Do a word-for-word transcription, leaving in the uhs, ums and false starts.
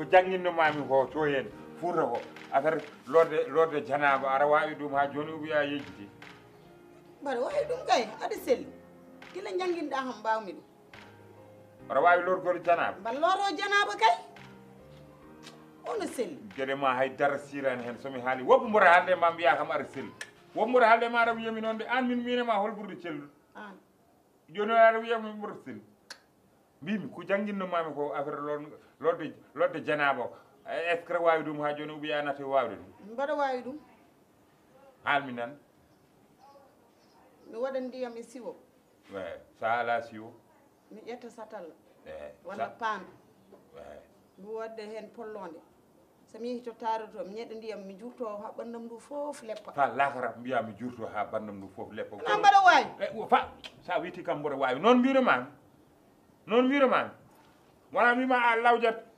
ko jangguinnomami ko to hen fuuta ko affaire lorde lorde janaba ara wawi ɗum ha joni ubiya yejjiti mbaɗa wawi ɗum kay aɗa selli gila jangguinɗa ham mbawmi ɗum aɗa wawi lorgol janaba mba loro janaba kay ono selli gueɗe ma haydara sirani hen somi haali woɓɓe mboɗa haalde ma mbiya kam aɗa selli woɓɓe mboɗa haalde ma aɗa wiyami noon de an min minema hol ɓurde celluɗo an joni aɗa wiyami mboɗa selli mbimi ko jangguinnomami ko affaire lorde lorde janaba o est ce que aɗa wawi ɗum ha joni ubiya nata wawde ɗum mbaɗa wawi ɗum haalmi nan mi waɗa ndiyam e siwo eyi sa ala siwo mi ƴetta satalla eyi walla paano eyi mi wadde hen pollode somi yeehi to taroto mi ñeɗa ndiyam mi jurto ha ɓandam ndu foof leppa fa lakara mbiya mi jurto ha bandam ndu foof leppa na mbaɗa wawi e fa sa witi kam mboɗa wawi noon mbiromami noon mbiromami wona mbima a lawjat